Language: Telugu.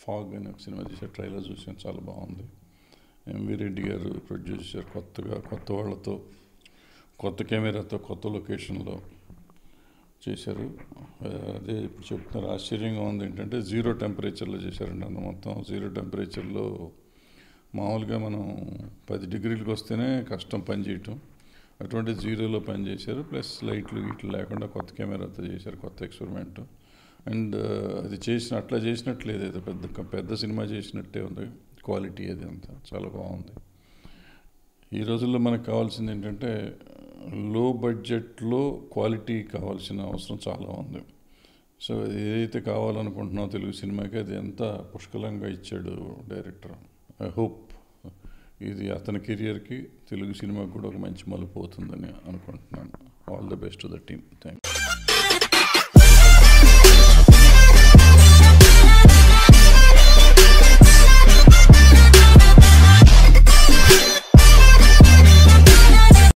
ఫాగ్ అని ఒక సినిమా చేశారు, ట్రైలర్ చూసాను, చాలా బాగుంది. ఎంవి రెడ్డి గారు ప్రొడ్యూస్ చేశారు, కొత్త వాళ్ళతో, కొత్త కెమెరాతో, కొత్త లొకేషన్లో చేశారు. అదే ఇప్పుడు చెప్తున్నారు, ఆశ్చర్యంగా ఉంది ఏంటంటే 0 టెంపరేచర్లో చేశారండి. అన్న మొత్తం 0 టెంపరేచర్లో. మామూలుగా మనం 10 డిగ్రీలకు వస్తేనే కష్టం పని చేయటం, అటువంటి 0లో పని చేశారు. ప్లస్ లైట్లు గిట్లు లేకుండా కొత్త కెమెరాతో చేశారు, కొత్త ఎక్స్పెరిమెంట్. అండ్ అది అట్లా చేసినట్లేదు, ఏదో పెద్ద సినిమా చేసినట్టే ఉంది క్వాలిటీ. అది అంతా చాలా బాగుంది. ఈ రోజుల్లో మనకు కావాల్సింది ఏంటంటే లో బడ్జెట్లో క్వాలిటీ కావాల్సిన అవసరం చాలా ఉంది. సో ఏదైతే కావాలనుకుంటున్నామో తెలుగు సినిమాకి అది ఎంత పుష్కలంగా ఇచ్చాడు డైరెక్టర్. ఐ హోప్ ఇది అతని కెరియర్కి, తెలుగు సినిమాకి కూడా ఒక మంచి మలుపు అవుతుందని అనుకుంటున్నాను. All the best to the team. Thank you.